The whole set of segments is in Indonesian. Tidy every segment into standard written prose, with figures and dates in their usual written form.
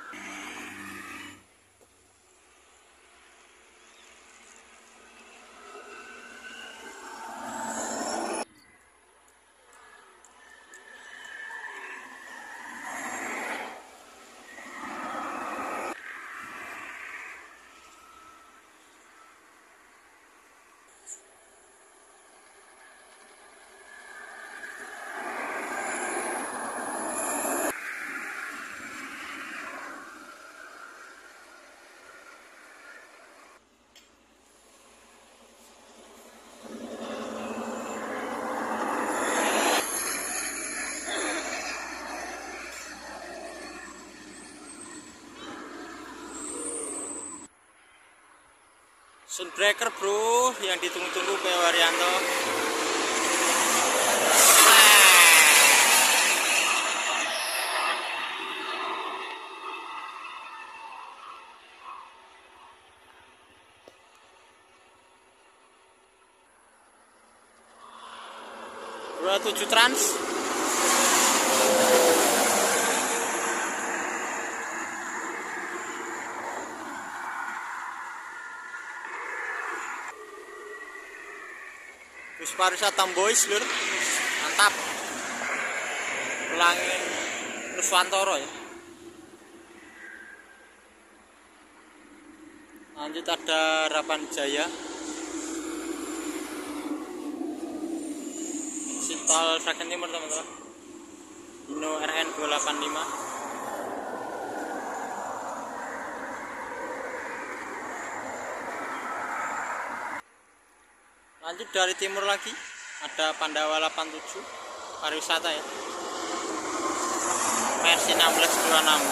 Sunbreaker bro, yang ditunggu-tunggu P. Waryanto. Dua 7 trans. Bus pariwisata Boys lur, mantap. Ulangin Nuswantoro ya. Lanjut ada Harapan Jaya. Sintol Sragen Timur teman-teman. Dino RN 285. Lanjut dari timur lagi ada Pandawa 87 pariwisata ya, versi 1626.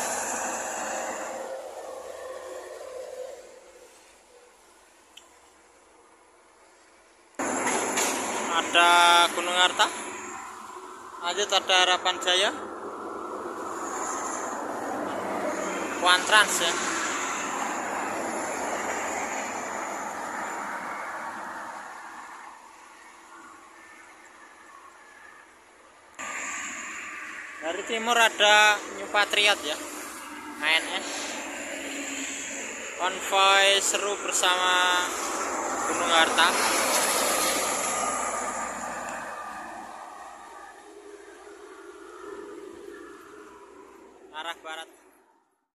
Ada Gunung Arta. Lanjut ada Harapan Jaya, One Trans ya. Dari timur ada New Patriot ya, ANS. Konvoy seru bersama Gunung Arta.